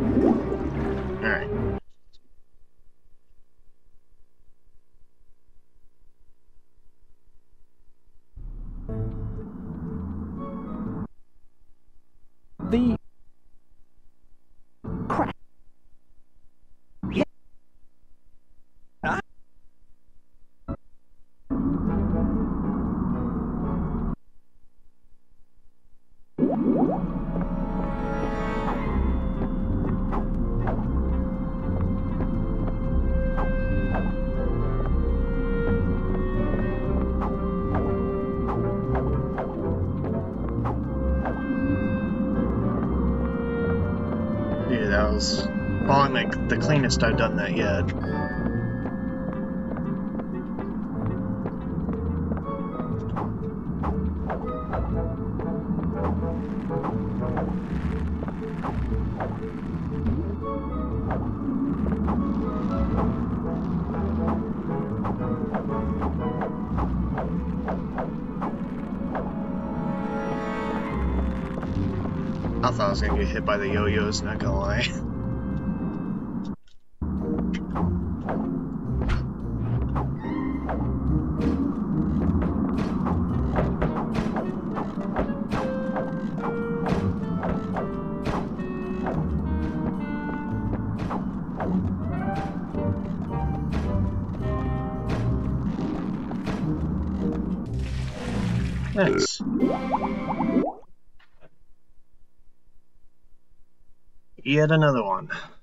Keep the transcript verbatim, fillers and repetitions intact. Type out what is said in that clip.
Alright. The crack. Yeah. Ah. Dude, that was probably like the cleanest I've done that yet. I thought I was gonna get hit by the yo-yos, not gonna lie. Nice. Yet another one.